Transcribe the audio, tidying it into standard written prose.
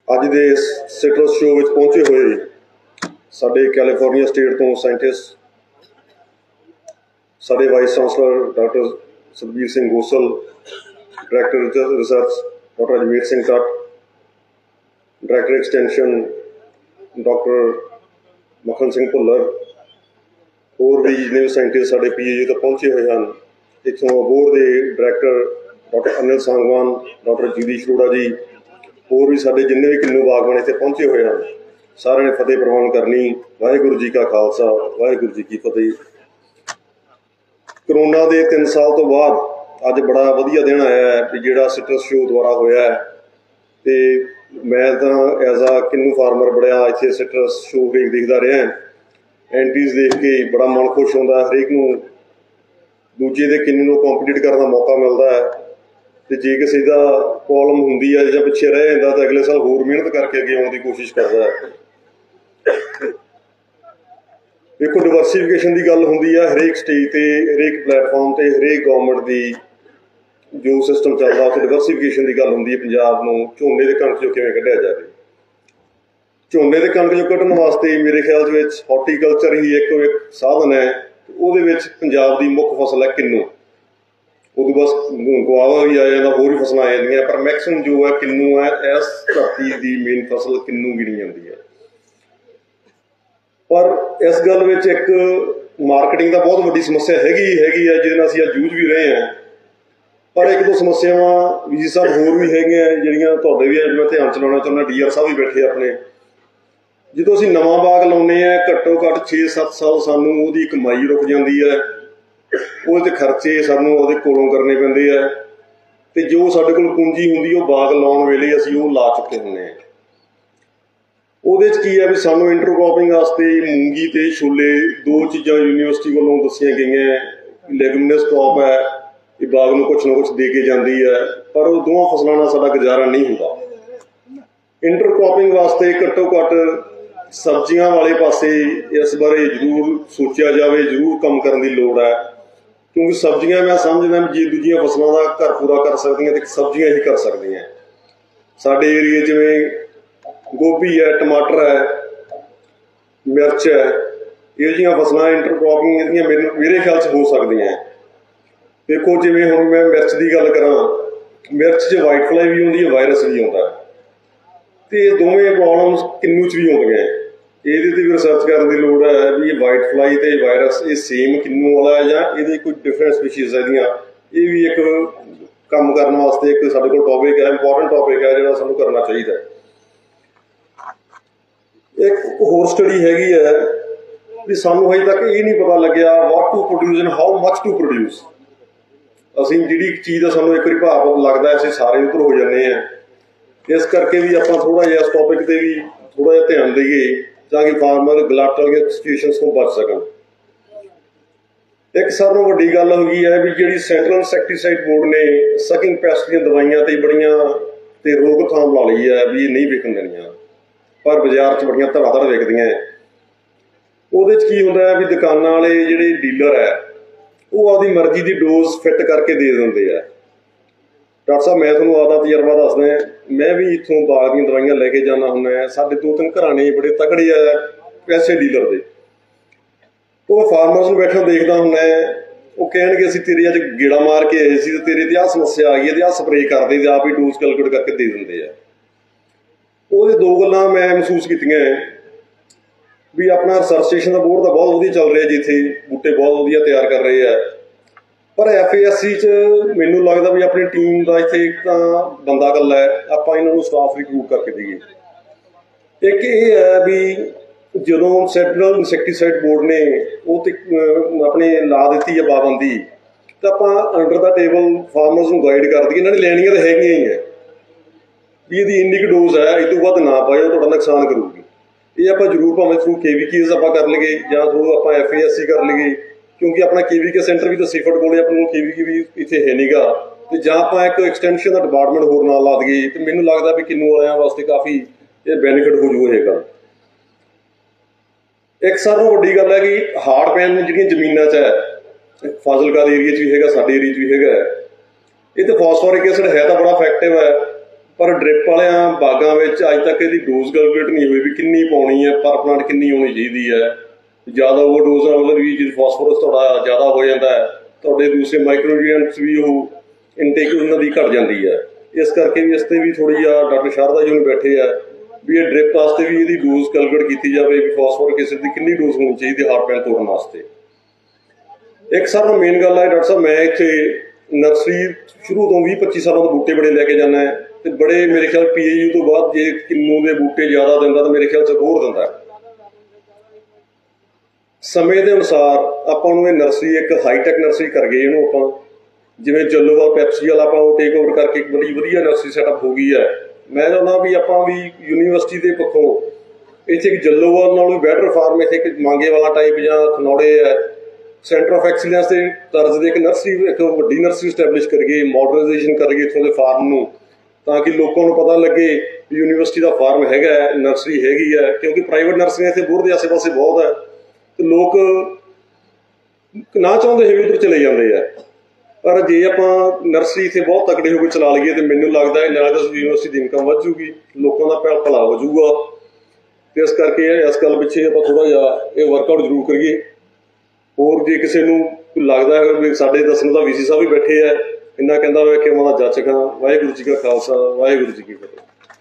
ਅੱਜ ਦੇ citrus show ਵਿੱਚ ਪਹੁੰਚੇ ਹੋਏ ਸਾਡੇ ਕੈਲੀਫੋਰਨੀਆ ਸਟੇਟ ਤੋਂ ਸਾਇੰਟਿਸਟ, ਸਾਡੇ vice chancellor doctor Sukhbir Singh Gosal, director research doctor Ajmer Singh ਕੱਟ, director extension doctor Makhan Singh Bhullar, ਹੋਰ ਵੀ ਜਿੰਨੇ ਵੀ ਸਾਇੰਟਿਸਟ ਸਾਡੇ PhD ਤੋਂ ਪਹੁੰਚੇ ਹੋਏ ਹਨ। ਇੱਥੋਂ ਅਬੋਹਰ ਦੇ director doctor Anil Sangwan, doctor Jagdish Arora ji, ਹੋਰ ਵੀ ਸਾਡੇ ਜਿੰਨੇ ਵੀ ਕਿੰਨੂ ਬਾਗਵਾਨ ਇੱਥੇ ਪਹੁੰਚੇ ਹੋਏ ਹਨ, ਸਾਰਿਆਂ ਨੇ ਫਤਿਹ ਪ੍ਰਵਾਨ ਕਰਨੀ। ਵਾਹਿਗੁਰੂ ਜੀ ਕਾ ਖਾਲਸਾ, ਵਾਹਿਗੁਰੂ ਜੀ ਕੀ ਫਤਿਹ। ਕਰੋਨਾ ਦੇ 3 ਸਾਲ ਤੋਂ ਬਾਅਦ ਅੱਜ ਬੜਾ ਵਧੀਆ ਦਿਨ ਆਇਆ ਹੈ ਵੀ ਜਿਹੜਾ ਸਿਟਰਸ ਸ਼ੋ ਦੁਆਰਾ ਹੋਇਆ ਹੈ। ਅਤੇ ਮੈਂ ਤਾਂ ਐਜ਼ ਆ ਕਿੰਨੂ ਫਾਰਮਰ ਬੜਿਆ ਇੱਥੇ ਸਿਟਰਸ ਸ਼ੋ ਦੇਖਦਾ ਰਿਹਾ। ਐਂਟਰੀਜ਼ ਦੇਖ ਕੇ ਬੜਾ ਮਨ ਖੁਸ਼ ਹੁੰਦਾ, ਹਰੇਕ ਨੂੰ ਦੂਜੇ ਦੇ ਕਿੰਨੂ ਨੂੰ ਕੰਪੀਟ ਕਰਨ ਦਾ ਮੌਕਾ ਮਿਲਦਾ ਹੈ। ਅਤੇ ਜੇ ਕਿਸੇ ਦਾ ਪ੍ਰੋਬਲਮ ਹੁੰਦੀ ਹੈ ਜਾਂ ਪਿੱਛੇ ਰਹਿ ਜਾਂਦਾ ਤਾਂ ਅਗਲੇ ਸਾਲ ਹੋਰ ਮਿਹਨਤ ਕਰਕੇ ਅੱਗੇ ਆਉਣ ਦੀ ਕੋਸ਼ਿਸ਼ ਕਰਦਾ ਹੈ। ਦੇਖੋ, ਡਿਵਰਸੀਫਿਕੇਸ਼ਨ ਦੀ ਗੱਲ ਹੁੰਦੀ ਹੈ ਹਰੇਕ ਸਟੇਜ 'ਤੇ, ਹਰੇਕ ਪਲੇਟਫਾਰਮ 'ਤੇ, ਹਰੇਕ ਗੌਰਮੈਂਟ ਦੀ ਜੋ ਸਿਸਟਮ ਚੱਲਦਾ ਉੱਥੇ ਡਿਵਰਸੀਫਿਕੇਸ਼ਨ ਦੀ ਗੱਲ ਹੁੰਦੀ ਹੈ। ਪੰਜਾਬ ਨੂੰ ਝੋਨੇ ਦੇ ਕਣਕ 'ਚੋਂ ਕਿਵੇਂ ਕੱਢਿਆ ਜਾਵੇ। ਝੋਨੇ ਦੇ ਕਣਕ 'ਚੋਂ ਕੱਢਣ ਵਾਸਤੇ ਮੇਰੇ ਖਿਆਲ ਦੇ ਵਿੱਚ ਹਾਰਟੀਕਲਚਰ ਹੀ ਇੱਕ ਸਾਧਨ ਹੈ। ਉਹਦੇ ਵਿੱਚ ਪੰਜਾਬ ਦੀ ਮੁੱਖ ਫਸਲ ਹੈ ਕਿੰਨੂ। ਉਦੋਂ ਬਸ ਗੁਆਵਾ ਵੀ ਆ ਜਾਂਦਾ, ਹੋਰ ਵੀ ਫਸਲਾਂ ਆ ਜਾਂਦੀਆਂ, ਪਰ ਮੈਕਸੀਮਮ ਜੋ ਹੈ ਕਿੰਨੂ ਹੈ। ਇਸ ਧਰਤੀ ਦੀ ਮੇਨ ਫਸਲ ਕਿੰਨੂ ਗਿਣੀ ਜਾਂਦੀ ਹੈ। ਪਰ ਇਸ ਗੱਲ ਵਿੱਚ ਇੱਕ ਮਾਰਕੀਟਿੰਗ ਦਾ ਬਹੁਤ ਵੱਡੀ ਸਮੱਸਿਆ ਹੈਗੀ ਹੈ, ਜਿਹਦੇ ਨਾਲ ਅਸੀਂ ਅੱਜ ਜੂਝ ਵੀ ਰਹੇ ਹਾਂ। ਪਰ ਇੱਕ ਦੋ ਸਮੱਸਿਆਵਾਂ ਵੀਰ ਸਾਹਿਬ ਹੋਰ ਵੀ ਹੈਗੀਆਂ ਜਿਹੜੀਆਂ ਤੁਹਾਡੇ ਵੀ ਮੈਂ ਧਿਆਨ 'ਚ ਲਾਉਣਾ ਚਾਹੁੰਦਾ। DR ਸਾਹਿਬ ਵੀ ਬੈਠੇ ਆਪਣੇ। ਜਦੋਂ ਅਸੀਂ ਨਵਾਂ ਬਾਗ ਲਾਉਂਦੇ ਹਾਂ, ਘੱਟੋ ਘੱਟ 6-7 ਸਾਲ ਸਾਨੂੰ ਉਹਦੀ ਕਮਾਈ ਰੁਕ ਜਾਂਦੀ ਹੈ। ਉਹਦੇ 'ਤੇ ਖਰਚੇ ਸਾਨੂੰ ਉਹਦੇ ਕੋਲੋਂ ਕਰਨੇ ਪੈਂਦੇ ਆ, ਅਤੇ ਜੋ ਸਾਡੇ ਕੋਲ ਪੂੰਜੀ ਹੁੰਦੀ ਉਹ ਬਾਗ ਲਾਉਣ ਵੇਲੇ ਅਸੀਂ ਉਹ ਲਾ ਚੁੱਕੇ ਹੁੰਦੇ ਹਾਂ। ਉਹਦੇ 'ਚ ਕੀ ਹੈ ਵੀ ਸਾਨੂੰ ਇੰਟਰਕ੍ਰੋਪਿੰਗ ਵਾਸਤੇ ਮੂੰਗੀ ਅਤੇ ਛੋਲੇ 2 ਚੀਜ਼ਾਂ ਯੂਨੀਵਰਸਿਟੀ ਵੱਲੋਂ ਦੱਸੀਆਂ ਗਈਆਂ। ਲੈਗੂਮੀਨਸ ਕ੍ਰੌਪ ਹੈ, ਇਹ ਬਾਗ ਨੂੰ ਕੁਛ ਨਾ ਕੁਛ ਦੇ ਕੇ ਜਾਂਦੀ ਹੈ, ਪਰ ਉਹ ਦੋਵਾਂ ਫਸਲਾਂ ਨਾਲ ਸਾਡਾ ਗੁਜ਼ਾਰਾ ਨਹੀਂ ਹੁੰਦਾ। ਇੰਟਰਕ੍ਰੋਪਿੰਗ ਵਾਸਤੇ ਘੱਟੋ ਘੱਟ ਸਬਜ਼ੀਆਂ ਵਾਲੇ ਪਾਸੇ ਇਸ ਬਾਰੇ ਜ਼ਰੂਰ ਸੋਚਿਆ ਜਾਵੇ, ਜ਼ਰੂਰ ਕੰਮ ਕਰਨ ਦੀ ਲੋੜ ਹੈ। ਕਿਉਂਕਿ ਸਬਜ਼ੀਆਂ ਮੈਂ ਸਮਝਦਾ ਜੇ ਦੂਜੀਆਂ ਫਸਲਾਂ ਦਾ ਘਰ ਪੂਰਾ ਕਰ ਸਕਦੀਆਂ ਤਾਂ ਸਬਜ਼ੀਆਂ ਹੀ ਕਰ ਸਕਦੀਆਂ। ਸਾਡੇ ਏਰੀਏ ਜਿਵੇਂ ਗੋਭੀ ਹੈ, ਟਮਾਟਰ ਹੈ, ਮਿਰਚ ਹੈ, ਇਹੋ ਜਿਹੀਆਂ ਫਸਲਾਂ ਇੰਟਰਕ੍ਰੋਪਿੰਗ ਇਹਦੀਆਂ ਮੇਰੇ ਖਿਆਲ 'ਚ ਹੋ ਸਕਦੀਆਂ। ਦੇਖੋ, ਜਿਵੇਂ ਹੁਣ ਮੈਂ ਮਿਰਚ ਦੀ ਗੱਲ ਕਰਾਂ, ਮਿਰਚ 'ਚ ਵਾਈਟ ਫਲਾਈ ਵੀ ਆਉਂਦੀ ਹੈ, ਵਾਇਰਸ ਵੀ ਆਉਂਦਾ, ਅਤੇ ਇਹ ਦੋਵੇਂ ਪ੍ਰੋਬਲਮਸ ਕਿੰਨੂ 'ਚ ਵੀ ਆਉਂਦੀਆਂ। ਇਹਦੇ 'ਤੇ ਵੀ ਰਿਸਰਚ ਕਰਨ ਦੀ ਲੋੜ ਹੈ ਵੀ ਇਹ ਵਾਈਟ ਫਲਾਈ ਅਤੇ ਵਾਇਰਸ ਇਹ ਸੇਮ ਕਿੰਨੂ ਵਾਲਾ ਹੈ ਜਾਂ ਇਹਦੇ ਕੋਈ ਡਿਫਰੈਂਟ ਸਪੀਸ਼ੀਜ਼ ਇਹਦੀਆਂ। ਇਹ ਵੀ ਇੱਕ ਕੰਮ ਕਰਨ ਵਾਸਤੇ ਇੱਕ ਸਾਡੇ ਕੋਲ ਟੋਪਿਕ ਹੈ, ਇੰਪੋਰਟੈਂਟ ਟੋਪਿਕ ਹੈ ਜਿਹੜਾ ਸਾਨੂੰ ਕਰਨਾ ਚਾਹੀਦਾ। ਇੱਕ ਹੋਰ ਸਟੱਡੀ ਹੈਗੀ ਹੈ ਵੀ ਸਾਨੂੰ ਹਜੇ ਤੱਕ ਇਹ ਨਹੀਂ ਪਤਾ ਲੱਗਿਆ what to produce and how much to produce. ਅਸੀਂ ਜਿਹੜੀ ਚੀਜ਼ ਦਾ ਸਾਨੂੰ ਇੱਕ ਵਾਰੀ ਭਾਵ ਲੱਗਦਾ ਅਸੀਂ ਸਾਰੇ ਉੱਧਰ ਹੋ ਜਾਂਦੇ ਹਾਂ। ਇਸ ਕਰਕੇ ਵੀ ਆਪਾਂ ਥੋੜ੍ਹਾ ਜਿਹਾ ਇਸ ਟੋਪਿਕ 'ਤੇ ਵੀ ਥੋੜ੍ਹਾ ਜਿਹਾ ਧਿਆਨ ਦੇਈਏ ਤਾਂ ਕਿ ਫਾਰਮਰ ਗਲਤ ਵਾਲੀਆਂ ਸਿਚੁਏਸ਼ਨਸ ਤੋਂ ਬਚ ਸਕਣ। ਇੱਕ ਸਾਰਿਆਂ ਨਾਲੋਂ ਵੱਡੀ ਗੱਲ ਹੋ ਗਈ ਹੈ ਵੀ ਜਿਹੜੀ ਸੈਂਟਰਲ ਇਨਸੈਕਟੀਸਾਈਡ ਬੋਰਡ ਨੇ ਸਕਿੰਗ ਪੈਸਟ ਦੀਆਂ ਦਵਾਈਆਂ 'ਤੇ ਬੜੀਆਂ ਅਤੇ ਰੋਕਥਾਮ ਲਾ ਲਈ ਹੈ ਵੀ ਇਹ ਨਹੀਂ ਵਿਕਣ ਦੇਣੀਆਂ, ਪਰ ਬਾਜ਼ਾਰ 'ਚ ਬੜੀਆਂ ਧੜਾ ਵਿਕਦੀਆਂ। ਉਹਦੇ 'ਚ ਕੀ ਹੁੰਦਾ ਹੈ ਵੀ ਦੁਕਾਨਾਂ ਵਾਲੇ ਜਿਹੜੇ ਡੀਲਰ ਹੈ ਉਹ ਆਪਦੀ ਮਰਜ਼ੀ ਦੀ ਡੋਜ਼ ਫਿੱਟ ਕਰਕੇ ਦੇ ਦਿੰਦੇ ਆ। ਡਾਕਟਰ ਸਾਹਿਬ, ਮੈਂ ਤੁਹਾਨੂੰ ਆਪਦਾ ਤਜਰਬਾ ਦੱਸਦਾ। ਮੈਂ ਵੀ ਇੱਥੋਂ ਬਾਗ ਦੀਆਂ ਦਵਾਈਆਂ ਲੈ ਕੇ ਜਾਂਦਾ ਹੁੰਦਾ। ਸਾਡੇ 2-3 ਘਰਾਂ ਨੇ ਬੜੇ ਤਕੜੇ ਆ ਪੈਸੇ ਡੀਲਰ ਦੇ। ਉਹ ਫਾਰਮਰਸ ਨੂੰ ਬੈਠਾ ਦੇਖਦਾ ਹੁੰਦਾ, ਉਹ ਕਹਿਣਗੇ ਅਸੀਂ ਤੇਰੇ ਅੱਜ ਗੇੜਾ ਮਾਰ ਕੇ ਆਏ ਸੀ ਅਤੇ ਤੇਰੇ 'ਤੇ ਆਹ ਸਮੱਸਿਆ ਆ ਗਈ ਹੈ ਅਤੇ ਆਹ ਸਪਰੇਅ ਕਰਦੇ ਅਤੇ ਆਪ ਹੀ ਡੋਜ਼ ਕੈਲਕੂਲੇਟ ਕਰਕੇ ਦੇ ਦਿੰਦੇ ਆ। ਉਹਦੇ 2 ਗੱਲਾਂ ਮੈਂ ਮਹਿਸੂਸ ਕੀਤੀਆਂ ਵੀ ਆਪਣਾ ਰਿਸਰਚ ਸਟੇਸ਼ਨ ਦਾ ਬੋਰਡ ਤਾਂ ਬਹੁਤ ਵਧੀਆ ਚੱਲ ਰਿਹਾ, ਜਿੱਥੇ ਬੂਟੇ ਬਹੁਤ ਵਧੀਆ ਤਿਆਰ ਕਰ ਰਹੇ ਆ, ਪਰ FASC 'ਚ ਮੈਨੂੰ ਲੱਗਦਾ ਵੀ ਆਪਣੀ ਟੀਮ ਦਾ ਇੱਥੇ ਇੱਕ ਤਾਂ ਬੰਦਾ ਇਕੱਲਾ ਹੈ, ਆਪਾਂ ਇਹਨਾਂ ਨੂੰ ਸਟਾਫ ਰਿਕਰੂਟ ਕਰਕੇ ਦੇਈਏ। ਇੱਕ ਇਹ ਹੈ ਵੀ ਜਦੋਂ ਸੈਂਟਰਲ ਇਨਸੈਕਟੀਸਾਈਡ ਬੋਰਡ ਨੇ ਉਹ 'ਤੇ ਆਪਣੇ ਲਾ ਦਿੱਤੀ ਹੈ ਪਾਬੰਦੀ, ਤਾਂ ਆਪਾਂ ਅੰਡਰ ਦਾ ਟੇਬਲ ਫਾਰਮਰਸ ਨੂੰ ਗਾਈਡ ਕਰ ਦਈਏ। ਇਹਨਾਂ ਨੇ ਲੈਣੀਆਂ ਤਾਂ ਹੈਗੀਆਂ ਹੀ ਹੈ ਵੀ ਇਹਦੀ ਇੰਨੀ ਕੁ ਡੋਜ਼ ਹੈ, ਇਹ ਤੋਂ ਵੱਧ ਨਾ ਪਾਇਓ, ਤੁਹਾਡਾ ਨੁਕਸਾਨ ਕਰੂਗੀ। ਇਹ ਆਪਾਂ ਜ਼ਰੂਰ ਭਾਵੇਂ ਥਰੂ KVKs ਆਪਾਂ ਕਰ ਲਈਏ ਜਾਂ ਥਰੂ ਆਪਾਂ FASC ਕਰ ਲਈਏ, ਕਿਉਂਕਿ ਆਪਣਾ KVK ਸੈਂਟਰ ਵੀ ਤਾਂ ਸਿਫਟ ਕੋਲੇ, ਆਪਾਂ ਨੂੰ KVK ਵੀ ਇੱਥੇ ਹੈ ਨਹੀਂ ਗਾ, ਅਤੇ ਜਾਂ ਆਪਾਂ ਇੱਕ ਐਕਸਟੈਂਸ਼ਨ ਦਾ ਡਿਪਾਰਟਮੈਂਟ ਹੋਰ ਨਾਲ ਲਾ ਦਈਏ ਅਤੇ ਮੈਨੂੰ ਲੱਗਦਾ ਵੀ ਕਿੰਨੂ ਵਾਲਿਆਂ ਵਾਸਤੇ ਕਾਫੀ ਇਹ ਬੈਨੀਫਿਟ ਹੋ ਜਾਊਗਾ। ਇੱਕ ਸਾਰਿਆਂ ਨਾਲੋਂ ਵੱਡੀ ਗੱਲ ਹੈ ਕਿ ਹਾਰਡ ਪੈਨ ਜਿਹੜੀਆਂ ਜ਼ਮੀਨਾਂ 'ਚ ਹੈ, ਫਾਜ਼ਿਲਕਾ ਦੇ ਏਰੀਏ 'ਚ ਵੀ ਹੈਗਾ, ਸਾਡੇ ਏਰੀਏ 'ਚ ਵੀ ਹੈਗਾ, ਇਹ ਤਾਂ ਫਾਸਫੋਰਿਕ ਐਸਿਡ ਹੈ ਤਾਂ ਬੜਾ ਇਫੈਕਟਿਵ ਹੈ, पर ड्रिप वालियां बागां विच अज तक इहदी डोज कैलकुलेट नहीं हुई भी कितनी पाउणी है, पर प्लांट कितनी होनी चाहिए है। ज़्यादा ओवरडोज नाल मतलब भी जो फास्फोरस थोड़ा ज़्यादा हो जाता है, थोड़े दूसरे माइक्रोन्यूट्रिएंट्स भी वो इनटेक उन्हां दी घट जाती है। इस करके भी इस ते भी थोड़ी डॉक्टर शारदा जी बैठे है भी ये ड्रिप वास्ते भी इसकी डोज कैलकुलेट की जाए भी फास्फोरिक एसिड की कितनी डोज होनी चाहिए हार्ट पैन तोड़ने वास्ते। एक सर मेन गल है डॉक्टर साहब, मैं इतने नर्सरी शुरू तो 20-25 सालों तो बूटे बड़े लैके जाना है, तो बड़े मेरे ख्याल PAU तो बाद जे किन्नू के बूटे ज़्यादा दिंदा तो मेरे ख्याल से होर दिंदा। समय के अनुसार आपां नूं नर्सरी एक हाईटैक नर्सरी कर गए, इहनूं आपां जिवें जल्लोवाल पैप्सी वाला आपां टेक ओवर करके एक बड़ी वधिया नर्सरी सैटअप हो गई है। मैं चाहुंदा भी आपां भी यूनीवर्सिटी के पक्षों इत्थे एक जल्लोवाल नालों बैटर फार्म इत्थे एक मांगे वाला टाइप जां खनौड़े है सेंटर ऑफ एक्सीलेंस के तर्ज से एक नर्सरी एक वड्डी नर्सरी स्टैबलिश करिए, मॉडर्नाइजेशन करिए इत्थों के फार्म नूं, ताकि लोगों को पता लगे यूनीवर्सिटी का फार्म हैगा नर्सरी हैगी है। क्योंकि प्राइवेट नर्सरियां इत्थे बोर के आसे पासे बहुत है, तो लोग ना चाहते है भी उधर चले जाते हैं। पर जे आप नर्सरी इत्थे बहुत तगड़े होकर चला लीए तो मैनूं लगता है नाल तो यूनीवर्सिटी की इनकम वध जूगी, लोगों का भला हो जूगा। तो इस करके इस गल पिछे आप थोड़ा जिहा ये वर्कआउट जरूर करिए। और जे किसी को लगता है भी साडे दसण का VC साहब भी बैठे है, इन्ना कहता है कि मैं जज हाँ। वाहिगुरू जी का खालसा, वाहिगुरू जी की फतेह।